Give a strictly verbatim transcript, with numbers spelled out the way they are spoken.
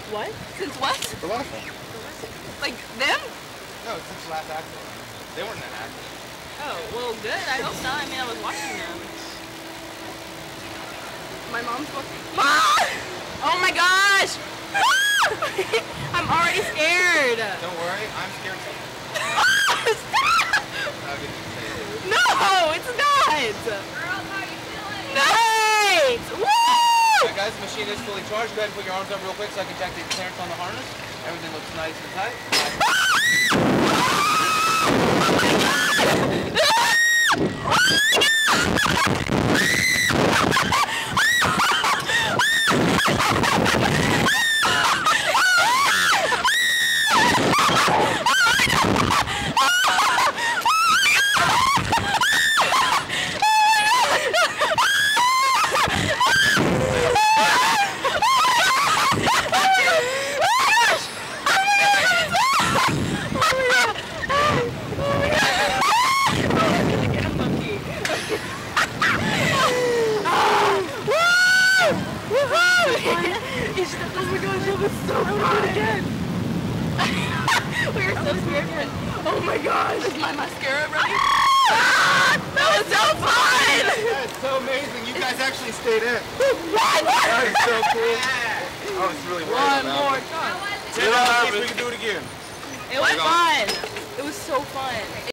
What? Since what? The last one. Like them? No, since the last accident. They weren't in that accident. Oh, well, good. I hope not. I mean, I was watching them. My mom's watching. Mom! Oh my gosh! I'm already scared. Don't worry, I'm scared too. Stop! How did you say it? No, it's not. Girl, how you feeling? Nice! Woo! Alright guys, the machine is fully charged. Go ahead and put your arms up real quick so I can check the clearance on the harness. Everything looks nice and tight. Oh my gosh, that was so fun again. We were so scared. Oh my gosh. Is my mascara ready? That was so fun! That's so amazing. You guys actually stayed in. What? That is so cool. I was really worried One more time. Ten hours, we can do it again. It was fun. It was so fun.